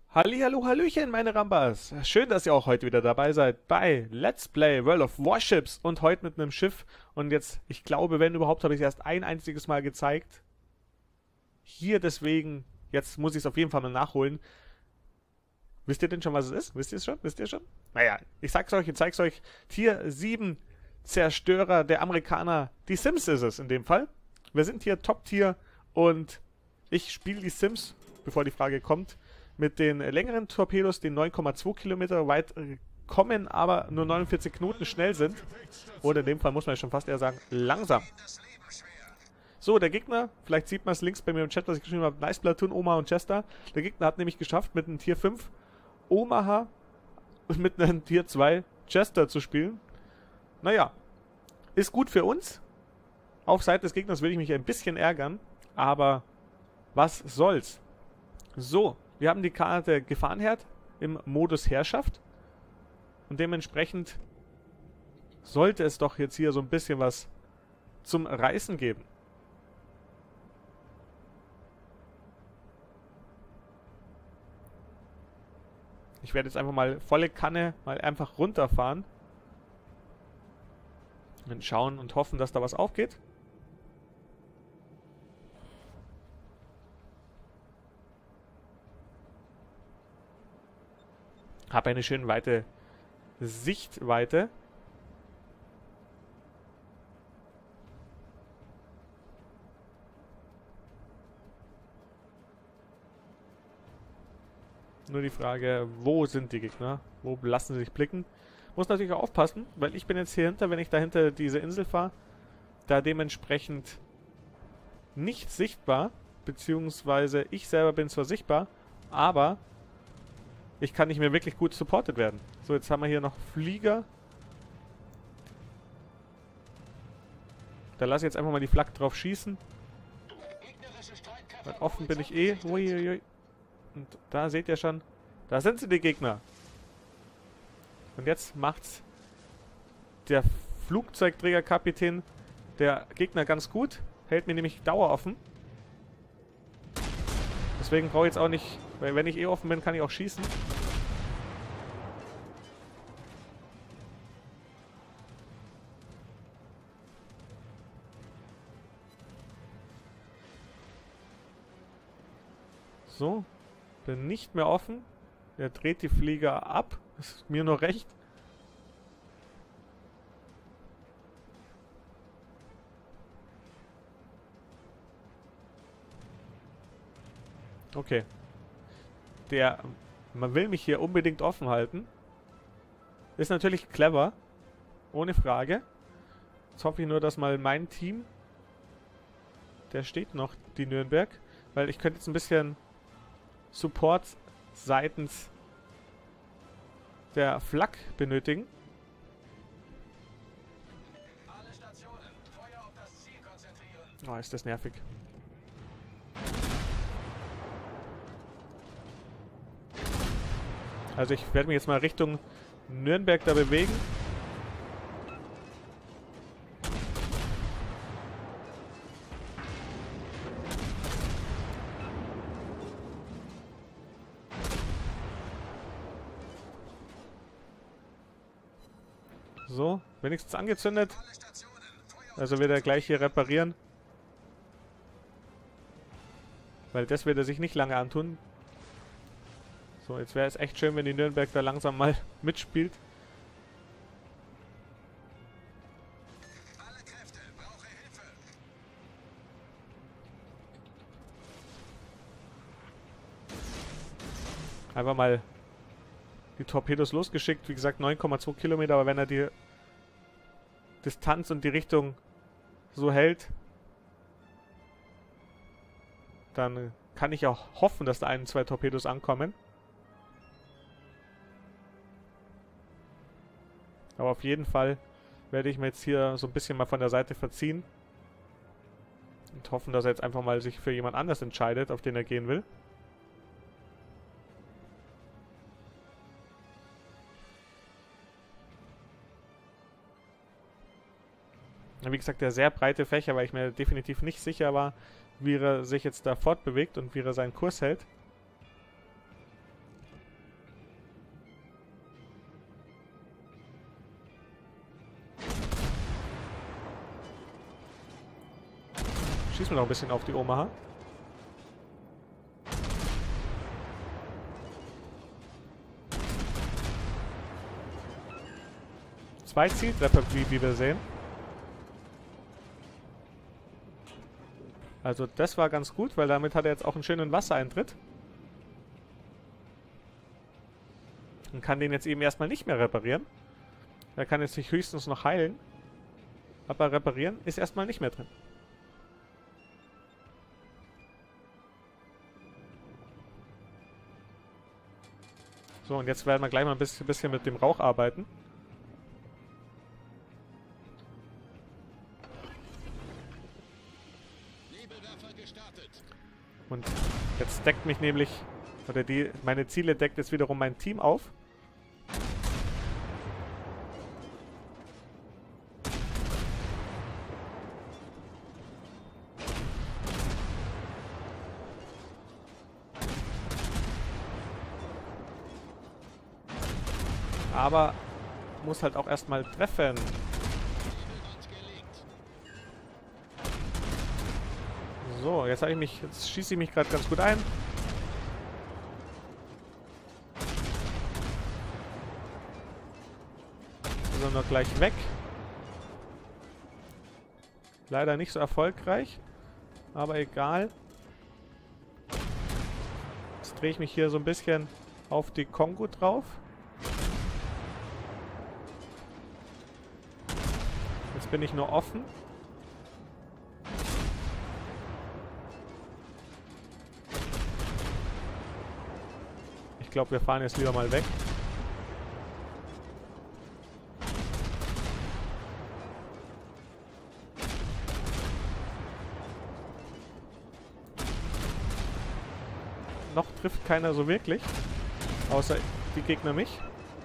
Hallihallo, Hallöchen, meine Rambas. Schön, dass ihr auch heute wieder dabei seid bei Let's Play World of Warships und heute mit einem Schiff. Und jetzt, ich glaube, wenn überhaupt, habe ich es erst ein einziges Mal gezeigt. Hier deswegen, jetzt muss ich es auf jeden Fall mal nachholen. Wisst ihr denn schon, was es ist? Wisst ihr es schon? Wisst ihr schon? Naja, ich sag's euch, ich zeig's euch. Tier 7 Zerstörer der Amerikaner. Die Sims ist es in dem Fall. Wir sind hier Top-Tier und ich spiele die Sims, bevor die Frage kommt, mit den längeren Torpedos, die 9,2 Kilometer weit kommen, aber nur 49 Knoten schnell sind. Oder in dem Fall muss man ja schon fast eher sagen, langsam. So, der Gegner, vielleicht sieht man es links bei mir im Chat, was ich geschrieben habe, Nice Platoon, Omaha und Chester. Der Gegner hat nämlich geschafft, mit einem Tier 5 Omaha und mit einem Tier 2 Chester zu spielen. Naja, ist gut für uns. Auf Seite des Gegners würde ich mich ein bisschen ärgern, aber was soll's. So, wir haben die Karte Gefahrenherd im Modus Herrschaft und dementsprechend sollte es doch jetzt hier so ein bisschen was zum Reißen geben. Ich werde jetzt einfach mal volle Kanne mal einfach runterfahren und schauen und hoffen, dass da was aufgeht. Habe eine schön weite Sichtweite. Nur die Frage, wo sind die Gegner? Wo lassen sie sich blicken? Muss natürlich auch aufpassen, weil ich bin jetzt hier hinter, wenn ich dahinter diese Insel fahre, da dementsprechend nicht sichtbar, beziehungsweise ich selber bin zwar sichtbar, aber ich kann nicht mehr wirklich gut supported werden. So, jetzt haben wir hier noch Flieger. Da lasse ich jetzt einfach mal die Flak drauf schießen. Weil offen bin ich eh. Uiuiui. Und da seht ihr schon, da sind sie, die Gegner. Und jetzt macht's der Flugzeugträgerkapitän der Gegner ganz gut. Hält mir nämlich daueroffen. Deswegen brauche ich jetzt auch nicht, weil wenn ich eh offen bin, kann ich auch schießen. So, bin nicht mehr offen. Er dreht die Flieger ab. Ist mir nur recht. Okay. Man will mich hier unbedingt offen halten. Ist natürlich clever. Ohne Frage. Jetzt hoffe ich nur, dass mal mein Team, der steht noch, die Nürnberg, weil ich könnte jetzt ein bisschen Support seitens der Flak benötigen. Oh, ist das nervig. Also ich werde mich jetzt mal Richtung Nürnberg da bewegen. So, wenigstens angezündet. Also wird er gleich hier reparieren. Weil das wird er sich nicht lange antun. So, jetzt wäre es echt schön, wenn die Nürnberg da langsam mal mitspielt. Einfach mal die Torpedos losgeschickt. Wie gesagt, 9,2 Kilometer, aber wenn er die Distanz und die Richtung so hält, dann kann ich auch hoffen, dass da 1, 2 Torpedos ankommen. Aber auf jeden Fall werde ich mir jetzt hier so ein bisschen mal von der Seite verziehen. Und hoffen, dass er jetzt einfach mal sich für jemand anders entscheidet, auf den er gehen will. Wie gesagt, der sehr breite Fächer, weil ich mir definitiv nicht sicher war, wie er sich jetzt da fortbewegt und wie er seinen Kurs hält. Schießen wir noch ein bisschen auf die Omaha. Zwei Zieltreffer, wie wir sehen. Also das war ganz gut, weil damit hat er jetzt auch einen schönen Wassereintritt. Und kann den jetzt eben erstmal nicht mehr reparieren. Er kann jetzt sich höchstens noch heilen. Aber reparieren ist erstmal nicht mehr drin. So, und jetzt werden wir gleich mal ein bisschen mit dem Rauch arbeiten. Und jetzt deckt mich nämlich, oder meine Ziele deckt jetzt wiederum mein Team auf. Aber muss halt auch erstmal treffen. So, jetzt schieße ich mich gerade ganz gut ein. Also noch gleich weg. Leider nicht so erfolgreich. Aber egal. Jetzt drehe ich mich hier so ein bisschen auf die Kongo drauf. Jetzt bin ich nur offen. Ich glaube, wir fahren jetzt lieber mal weg. Noch trifft keiner so wirklich. Außer die Gegner mich.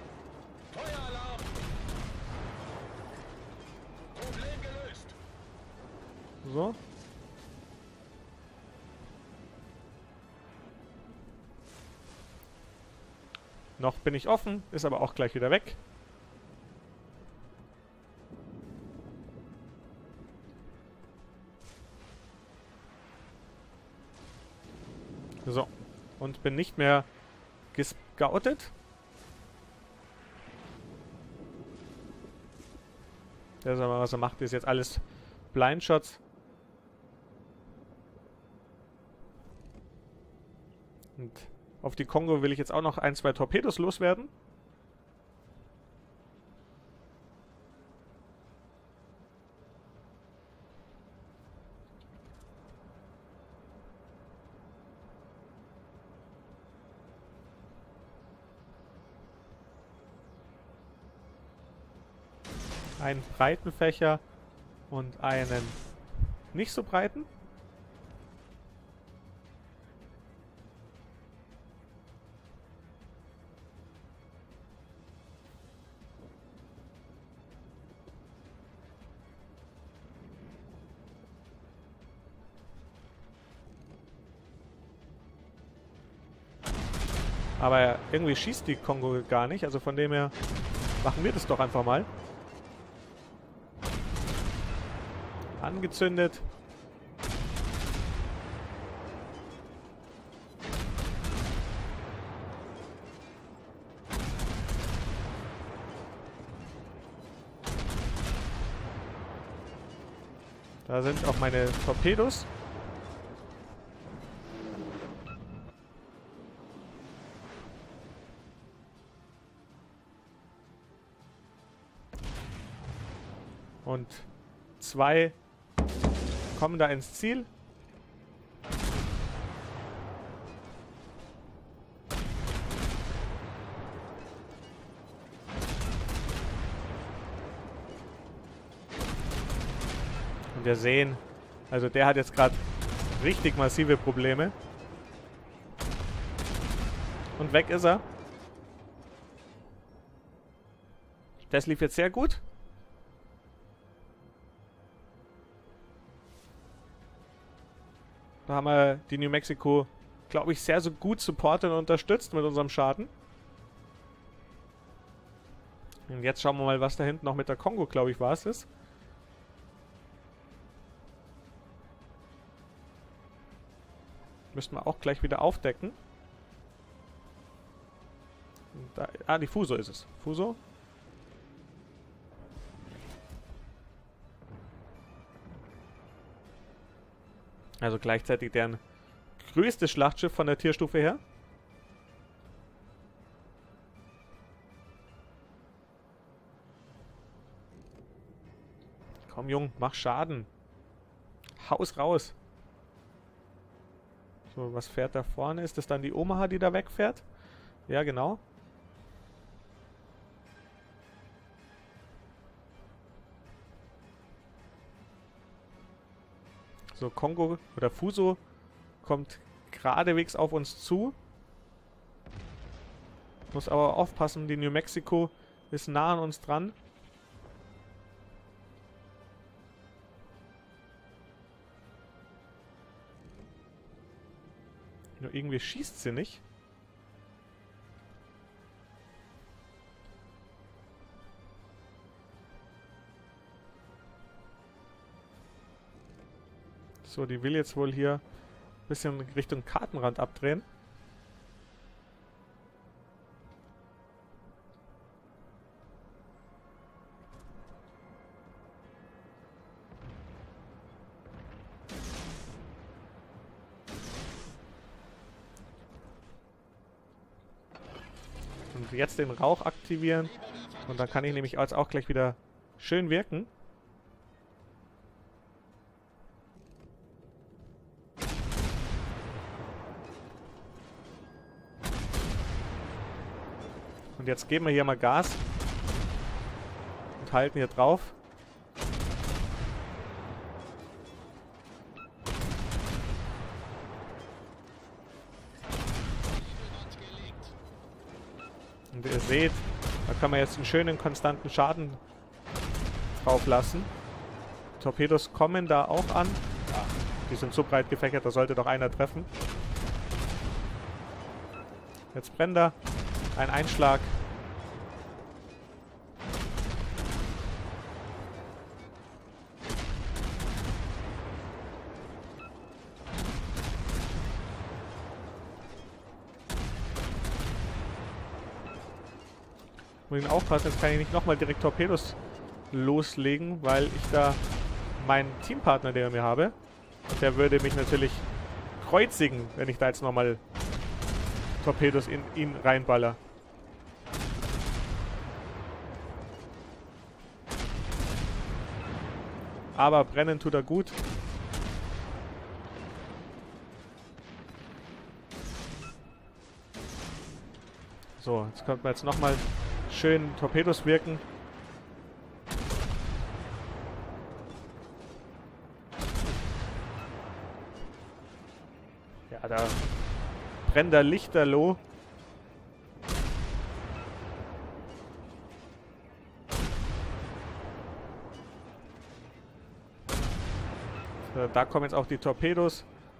So. Noch bin ich offen, ist aber auch gleich wieder weg. So. Und bin nicht mehr gescoutet. Das, was er macht, ist jetzt alles Blindshots. Und auf die Kongo will ich jetzt auch noch 1, 2 Torpedos loswerden. Einen breiten Fächer und einen nicht so breiten. Aber irgendwie schießt die Kongo gar nicht, also von dem her machen wir das doch einfach mal. Angezündet. Da sind auch meine Torpedos. Und 2 kommen da ins Ziel. Und wir sehen, also der hat jetzt gerade richtig massive Probleme. Und weg ist er. Das lief jetzt sehr gut. Da haben wir die New Mexico, glaube ich, sehr so gut supportet und unterstützt mit unserem Schaden. Und jetzt schauen wir mal, was da hinten noch mit der Kongo, glaube ich, war es ist. Müssten wir auch gleich wieder aufdecken. Da, die Fuso ist es. Fuso. Also gleichzeitig deren größtes Schlachtschiff von der Tierstufe her. Komm, Jung, mach Schaden. Haus raus. So, was fährt da vorne? Ist das dann die Omaha, die da wegfährt? Ja, genau. So, Kongo oder Fuso kommt geradewegs auf uns zu. Muss aber aufpassen, die New Mexico ist nah an uns dran. Nur irgendwie schießt sie nicht. So, die will jetzt wohl hier ein bisschen Richtung Kartenrand abdrehen. Und jetzt den Rauch aktivieren. Und dann kann ich nämlich jetzt auch gleich wieder schön wirken. Und jetzt geben wir hier mal Gas. Und halten hier drauf. Und ihr seht, da kann man jetzt einen schönen, konstanten Schaden drauf lassen. Torpedos kommen da auch an. Ja, die sind so breit gefächert, da sollte doch einer treffen. Jetzt brennt er. Ein Einschlag. Muss ich aufpassen, jetzt kann ich nicht nochmal direkt Torpedos loslegen, weil ich da meinen Teampartner, den ich mir habe, der würde mich natürlich kreuzigen, wenn ich da jetzt nochmal Torpedos in ihn reinballer. Aber brennen tut er gut. So, jetzt könnten wir jetzt nochmal schön Torpedos wirken. Ja, da brennt der Lichterloh. So, da kommen jetzt auch die Torpedos.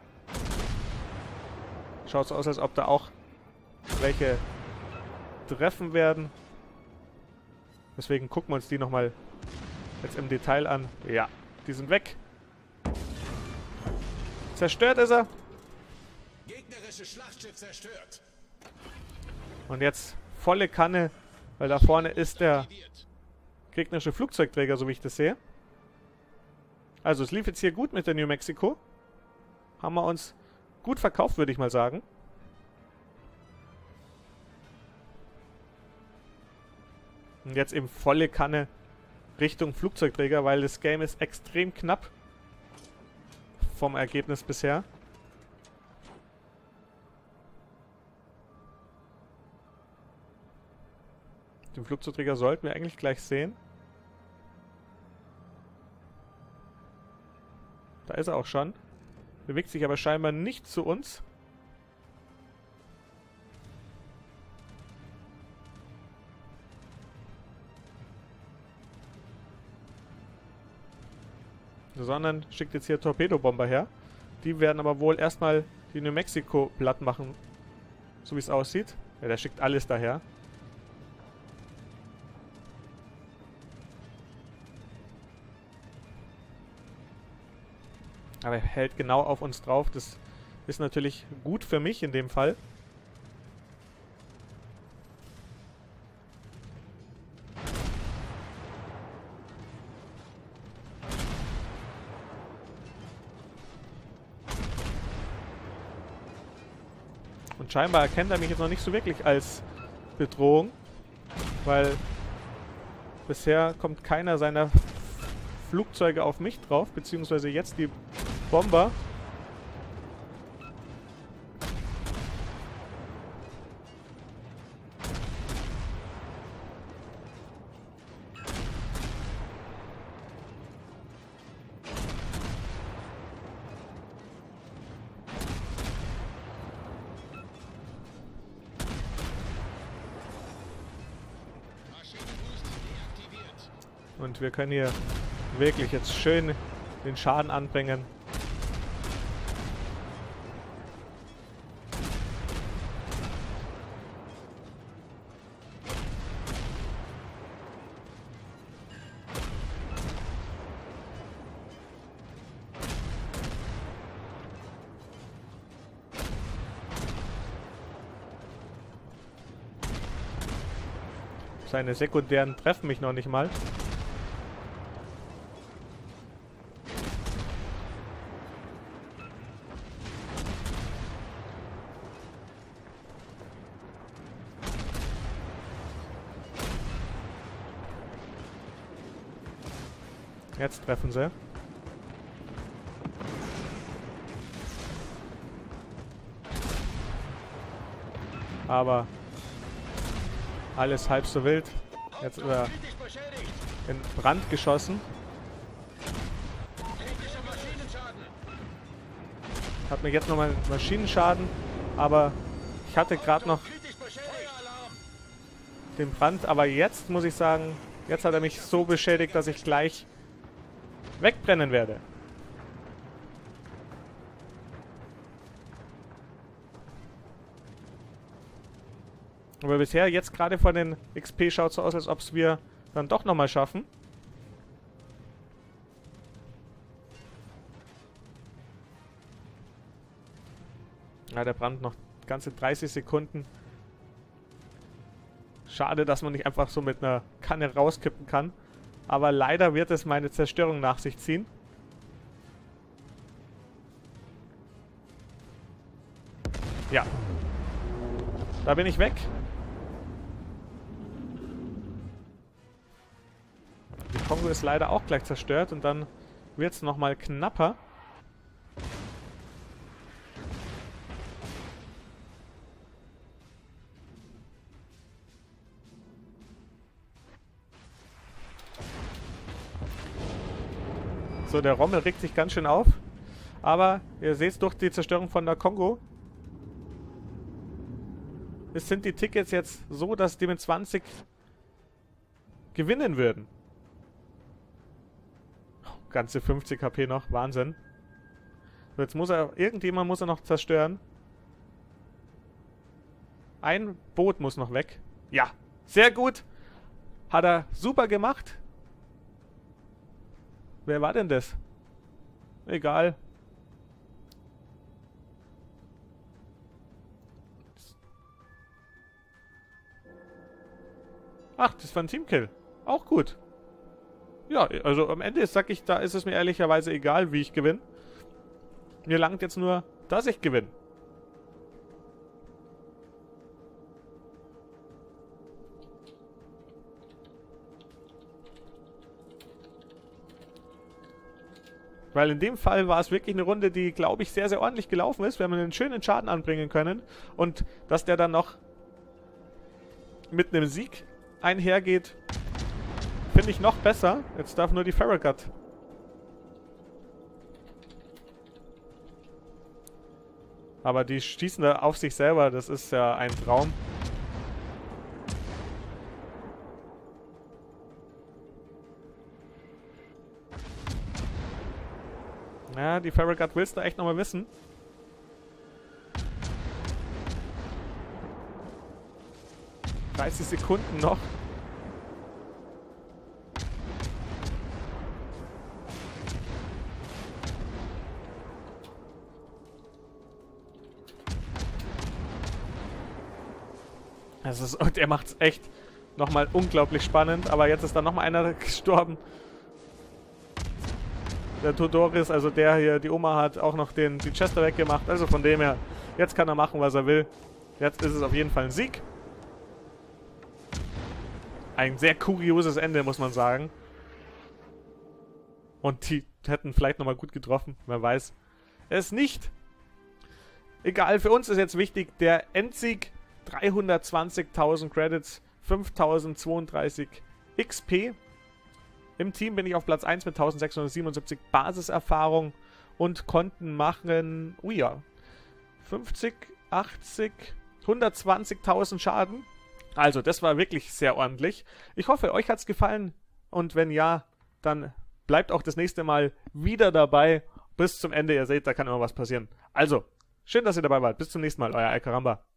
Schaut so aus, als ob da auch welche treffen werden. Deswegen gucken wir uns die nochmal jetzt im Detail an. Ja, die sind weg. Zerstört ist er. Gegnerisches Schlachtschiff zerstört. Und jetzt volle Kanne, weil da vorne ist der gegnerische Flugzeugträger, so wie ich das sehe. Also es lief jetzt hier gut mit der New Mexico. Haben wir uns gut verkauft, würde ich mal sagen. Und jetzt eben volle Kanne Richtung Flugzeugträger, weil das Game ist extrem knapp vom Ergebnis bisher. Den Flugzeugträger sollten wir eigentlich gleich sehen. Da ist er auch schon. Bewegt sich aber scheinbar nicht zu uns. Sondern schickt jetzt hier Torpedobomber her. Die werden aber wohl erstmal die New Mexico platt machen. So wie es aussieht. Ja, der schickt alles daher. Aber er hält genau auf uns drauf. Das Ist natürlich gut für mich in dem Fall. Und scheinbar erkennt er mich jetzt noch nicht so wirklich als Bedrohung, weil bisher kommt keiner seiner Flugzeuge auf mich drauf, beziehungsweise jetzt die Bomber. Und wir können hier wirklich jetzt schön den Schaden anbringen. Seine sekundären treffen mich noch nicht mal. Jetzt treffen sie. Aber alles halb so wild. Jetzt ist er in Brand geschossen. Hat mir jetzt nochmal Maschinenschaden, aber ich hatte gerade noch den Brand. Aber jetzt muss ich sagen, jetzt hat er mich so beschädigt, dass ich gleich wegbrennen werde. Aber bisher, jetzt gerade von den XP, schaut so aus, als ob es wir dann doch nochmal schaffen. Ja, der Brand noch ganze 30 Sekunden. Schade, dass man nicht einfach so mit einer Kanne rauskippen kann. Aber leider wird es meine Zerstörung nach sich ziehen. Ja. Da bin ich weg. Die Kongo ist leider auch gleich zerstört und dann wird es nochmal knapper. So, der Rommel regt sich ganz schön auf. Aber ihr seht durch die Zerstörung von der Kongo, es sind die Tickets jetzt so, dass die mit 20 gewinnen würden. Ganze 50 HP noch, Wahnsinn. So, jetzt muss irgendjemand muss er noch zerstören. Ein Boot muss noch weg. Ja, sehr gut. Hat er super gemacht. Wer war denn das? Egal. Ach, das war ein Teamkill. Auch gut. Ja, also am Ende sag ich, da ist es mir ehrlicherweise egal, wie ich gewinne. Mir langt jetzt nur, dass ich gewinne. Weil in dem Fall war es wirklich eine Runde, die, glaube ich, sehr, sehr ordentlich gelaufen ist. Wir haben einen schönen Schaden anbringen können. Und dass der dann noch mit einem Sieg einhergeht, finde ich noch besser. Jetzt darf nur die Farragut. Aber die schießen da auf sich selber. Das ist ja ein Traum. Ja, die Farragut willst du echt nochmal wissen. ...30 Sekunden noch. Und er macht es echt nochmal unglaublich spannend. Aber jetzt ist da nochmal einer gestorben. Der Todoris, also der hier, die Oma hat auch noch die Chester weggemacht. Also von dem her, jetzt kann er machen, was er will. Jetzt ist es auf jeden Fall ein Sieg. Ein sehr kurioses Ende, muss man sagen. Und die hätten vielleicht nochmal gut getroffen, wer weiß. Es nicht. Egal, für uns ist jetzt wichtig, der Endsieg. 320.000 Credits, 5.032 XP. Im Team bin ich auf Platz 1 mit 1.677 Basiserfahrung und konnten machen, 50, 80, 120.000 Schaden. Also, das war wirklich sehr ordentlich. Ich hoffe, euch hat es gefallen und wenn ja, dann bleibt auch das nächste Mal wieder dabei. Bis zum Ende, ihr seht, da kann immer was passieren. Also, schön, dass ihr dabei wart. Bis zum nächsten Mal, euer Alcaramba.